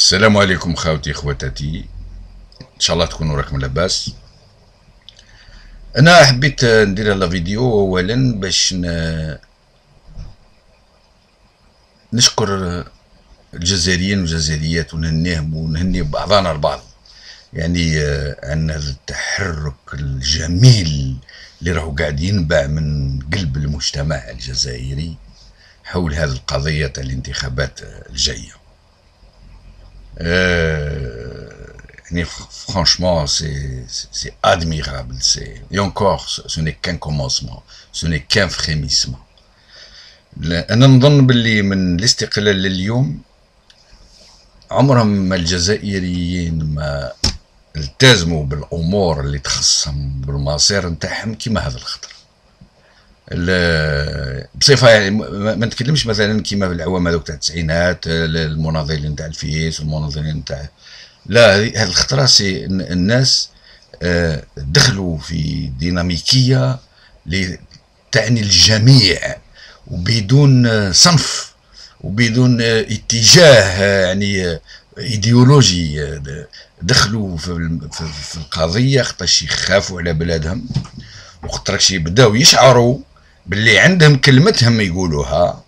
السلام عليكم خاوتي خواتاتي، ان شاء الله تكونوا راكم لاباس. انا حبيت ندير هذا فيديو اولا باش نشكر الجزائريين والجزائريات ونهنيهم ونهني بعضنا البعض، يعني عن هذا التحرك الجميل اللي راهو قاعد ينبع من قلب المجتمع الجزائري حول هذه القضية تاع الانتخابات الجاية. يعني franchement c'est admirable, et encore ce n'est qu'un commencement, ce n'est qu'un frémissement. أنا نظن باللي من الاستقلال لليوم عمرهم ما الجزائريين ما التزموا بالأمور اللي تخصهم بالمصير نتاعهم كيما هذا الخطر. بصفه يعني ما نتكلمش مثلا كيما في العوام هذوك تاع التسعينات، المناضلين تاع الفيس والمناضلين تاع، لا، هذه الخطره سي الناس دخلوا في ديناميكيه تعني الجميع وبدون صنف وبدون اتجاه يعني ايديولوجي. دخلوا في القضيه خاطرش يخافوا على بلادهم، وخاطرش يبداو يشعروا باللي عندهم كلمتهم يقولوها،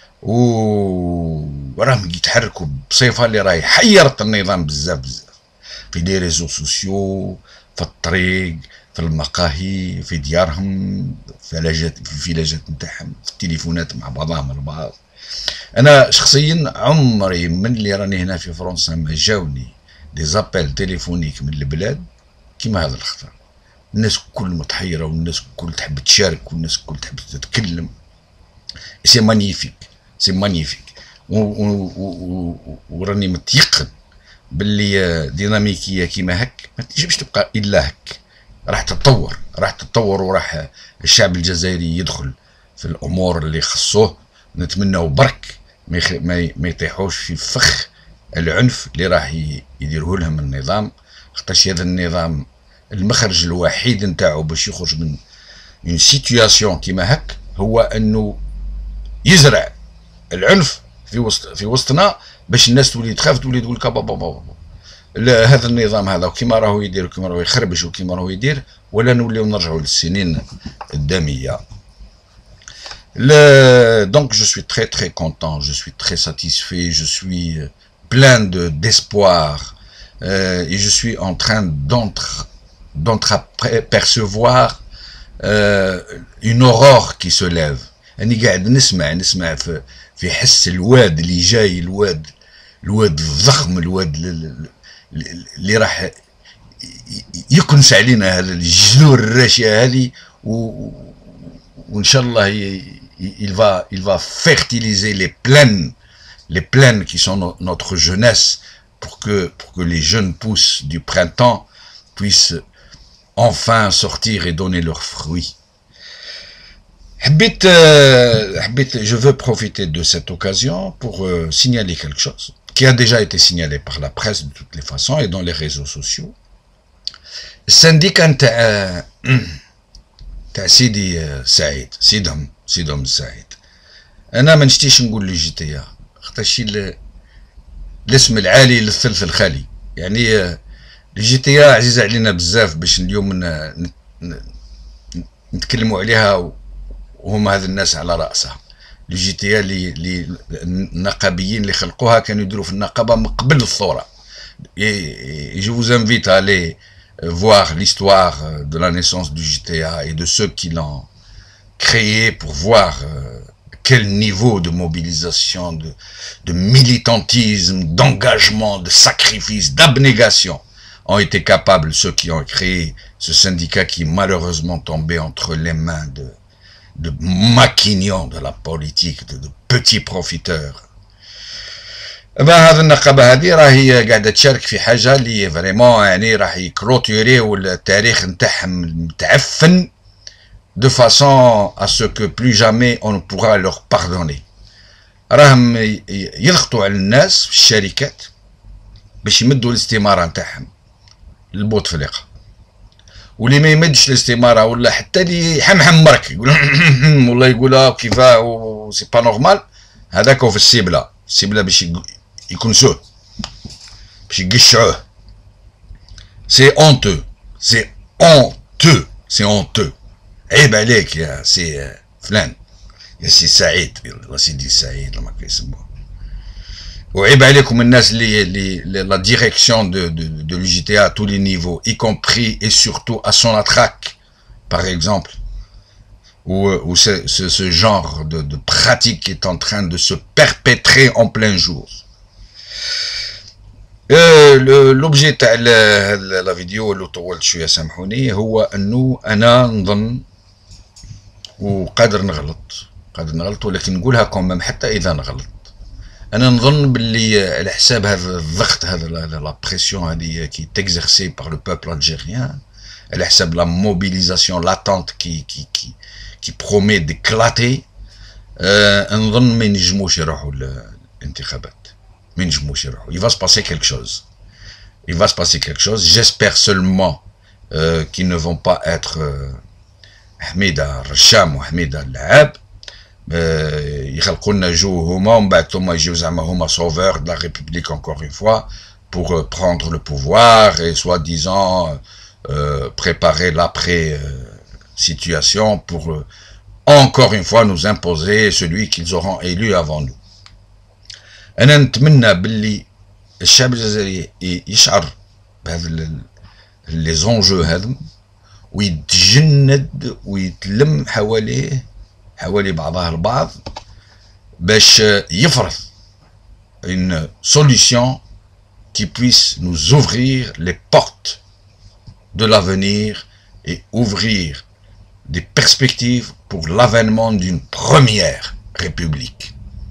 وراهم يتحركوا بصفه اللي راهي حيرت النظام بزاف في لي ريزو سوسيو، في الطريق، في المقاهي، في ديارهم، في الفيلاجات نتاعهم، في التليفونات مع بعضهم البعض. انا شخصيا عمري من اللي راني هنا في فرنسا ما جاوني دي زابيل تليفونيك من البلاد كيما هذا الخطر. الناس كل متحيرة، والناس كل تحب تشارك، والناس كل تحب تتكلم. سي مانيفيك، سي مانيفيك. وراني متيقن باللي ديناميكية كيما هك ما تجيبش تبقى إلا هك، راح تتطور وراح الشعب الجزائري يدخل في الأمور اللي خصوه. نتمنى برك ما يطيحوش في فخ العنف اللي راح يديره لهم النظام، خاطرش هذا النظام المخرج الوحيد نتاعو باش يخرج من اون سيتوياسيون كيما هك هو انه يزرع العنف في وسطنا، باش الناس تولي تخاف، تولي تقول بابا هذا النظام هذا وكيما راهو يدير وكيما راهو يخربش وكيما راهو يدير، ولا نوليو نرجعوا للسنين الداميه. Donc je suis très très content, je suis très satisfait, je suis plein d'espoir, et je suis en train d'entreapercevoir une aurore qui se lève. أني قاعد نسمع في حس الواد اللي جاي، الواد الضخم، الواد اللي راح يكنس علينا هذا الجذور الراشية هذه، وإن شاء الله il va fertiliser les plaines qui sont notre jeunesse, pour que les jeunes pousses du printemps puissent enfin sortir et donner leurs fruits. Je veux profiter de cette occasion pour signaler quelque chose qui a déjà été signalé par la presse de toutes les façons et dans les réseaux sociaux. السنديكا تاع سيدي سعيد، سيدهم سعيد. انا ما نشتيش نقول لي جيتيا خاطرش الاسم العالي للثلث الخالي، يعني الجيتيا عزيزة علينا بزاف باش اليوم نتكلموا عليها، وهم هذا الناس على رأسها. الجيتيا اللي النقابيين اللي خلقوها كانوا يديروا في النقابة من قبل الثورة. Je vous invite à aller voir l'histoire de la naissance du GTA et de ceux qui l'ont créé pour voir quel niveau de mobilisation, de militantisme, d'engagement, de sacrifice, d'abnégation ont été capables ceux qui ont créé ce syndicat qui est malheureusement tombé entre les mains de maquignons de la politique, de petits profiteurs. هذه النقابة هذه راهي قاعدة تشارك في حاجة اللي فريمون يعني راح يكلوتيريو التاريخ نتاعهم المتعفن de façon à ce que plus jamais on ne pourra leur pardonner. راهم يضغطوا على الناس في الشركات باش يمدوا الاستمارة نتاعهم للبوتفليقة، واللي ما يمدش الاستمارة ولا حتى اللي يحمحم برك يقول والله يقولها كيفاه وسي با نورمال، هذاك هو في السيبلة باش يكنسوه. باش يقشعوه. سي اونتو، سي اونتو، سي اونتو. عيب عليك يا سي فلان، يا سي سعيد، يلا سيدي سعيد لما كيسموه. وعيب عليكم الناس اللي لا ديريكسيون de l'UJTA à tous les niveaux, y compris et surtout à Sonatrach, par exemple, où ce genre de pratique est en train de se perpétrer en plein jour. L'objet de la vidéo اللي طولت شويه سامحوني هو انه انا نظن وقادر نغلط ولكن نقولها كومام حتى اذا نغلط. انا نظن باللي على حساب هذا الضغط، هذا لا بريسيون هذه كي تيكزيرسي بار لو بوبل الجيريان، على حساب لا موبيليزاسيون لاتونت كي برومي ديكلاتي، نظن ما ينجموش يروحوا الانتخابات، ما ينجموش يروحوا. Il va se passer quelque chose. Il va se passer quelque chose. J'espère seulement qu'ils ne vont pas être حميدة الرشام وحميدة اللعاب، يخلقوا لنا جو هما ومن بعد ثم يجيو زعما هما sauveurs de la République encore une fois pour prendre le pouvoir et soi-disant préparer l'après situation pour encore une fois nous imposer celui qu'ils auront élu avant nous. أنا نتمنى باللي الشعب الجزائري يشعر بهذا لي زونجو هذم ويتجند ويتلم حوالي بعضها البعض باش يفرض une solution qui puisse nous ouvrir les portes de l'avenir et ouvrir des perspectives pour l'avènement d'une première république.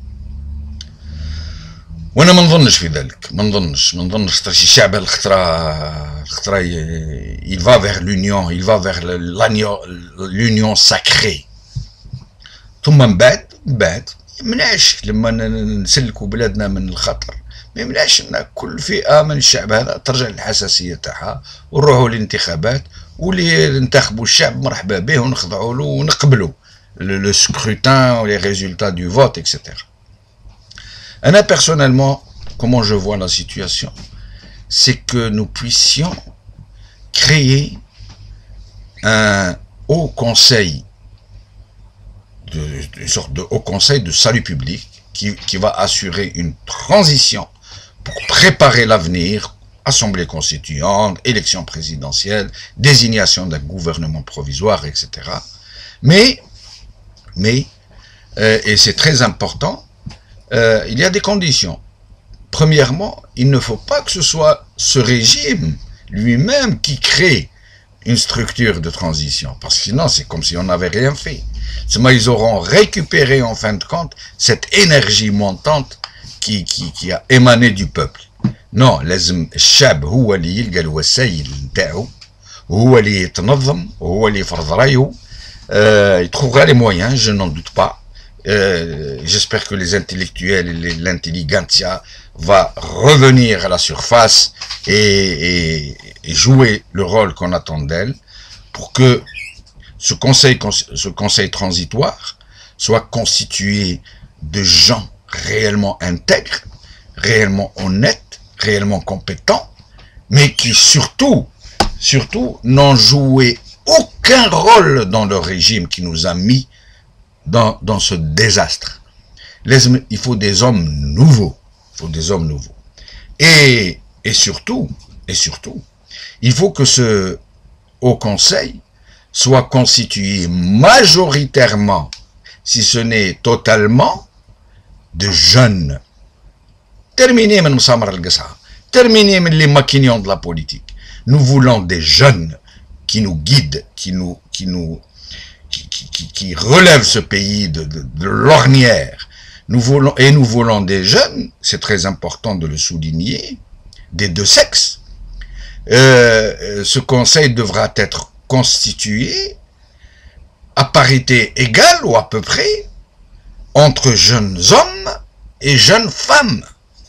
وانا ما نظنش في ذلك، ما نظنش خاطر شي شعب الخطره il va vers l'union، il va vers l'union sacrée. ثم من بعد يمنعش لما نسلكوا بلادنا من الخطر، ما يمنعش ان كل فئه من الشعب هذا ترجع للحساسيه تاعها ونروحوا للانتخابات، واللي ينتخبوا الشعب مرحبا به ونخضعوا له ونقبلوا le scrutin ou les résultats du vote, etc. Anna, personnellement, comment je vois la situation, c'est que nous puissions créer un haut conseil, une sorte de haut conseil de salut public qui va assurer une transition pour préparer l'avenir, assemblée constituante, élection présidentielle, désignation d'un gouvernement provisoire, etc. Mais et c'est très important, il y a des conditions. Premièrement, il ne faut pas que ce soit ce régime lui-même qui crée une structure de transition, parce que sinon c'est comme si on n'avait rien fait. Seulement ils auront récupéré en fin de compte cette énergie montante qui a émané du peuple. Non, لازم الشعب هو اللي يلقى الوسائل نتاعو، وهو اللي يتنظم، وهو اللي يفرض رايه. Il trouvera les moyens, je n'en doute pas. J'espère que les intellectuels et l'intelligentsia va revenir à la surface et jouer le rôle qu'on attend d'elle pour que ce conseil transitoire soit constitué de gens réellement intègres, réellement honnêtes, réellement compétents, mais qui surtout n'ont joué aucun rôle dans le régime qui nous a mis dans ce désastre. Il faut des hommes nouveaux. Il faut des hommes nouveaux. Et surtout, il faut que ce haut conseil soit constitué majoritairement, si ce n'est totalement, de jeunes. Terminé من مسامر القصعة. Terminé من les maquignons de la politique. Nous voulons des jeunes qui nous guident, qui relève ce pays de l'ornière. Nous voulons des jeunes, c'est très important de le souligner, des deux sexes. Ce conseil devra être constitué à parité égale ou à peu près entre jeunes hommes et jeunes femmes.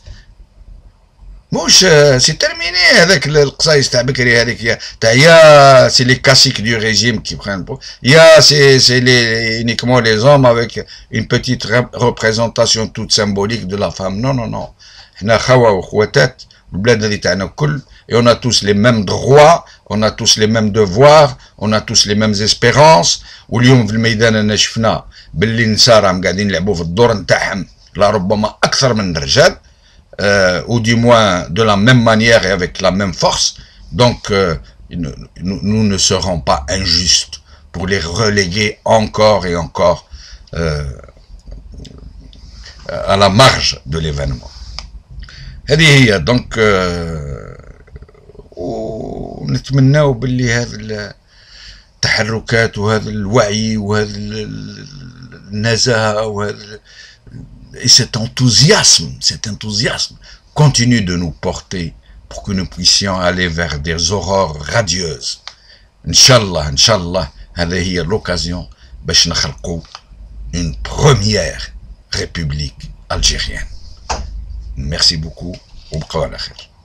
مش سي تيرميني هذاك القصايص تاع بكري هذيك تاع سي لي كاسيك دو ريجيم كي بران سي لي uniquement les hommes avec une petite représentation toute symbolique de la femme. Non حنا خوا وخواتات البلاد هذه تاعنا الكل. et on a tous les mêmes droits, on a tous les mêmes devoirs, on a tous les mêmes espérances. واليوم في الميدان انا شفنا باللي النساء راهم قاعدين يلعبوا في الدور نتاعهم لربما اكثر من الرجال, ou du moins de la même manière et avec la même force. Donc nous ne serons pas injustes pour les reléguer encore et encore à la marge de l'événement. هذه هي. دونك ونتمناو باللي هذه التحركات وهذا الوعي وهذا النزاهة وهذا cet enthousiasme continue de nous porter pour que nous puissions aller vers des aurores radieuses. Inch'Allah, هذه هي l'occasion باش نخلقوا une première république algérienne. Merci beaucoup. وبقوا على خير.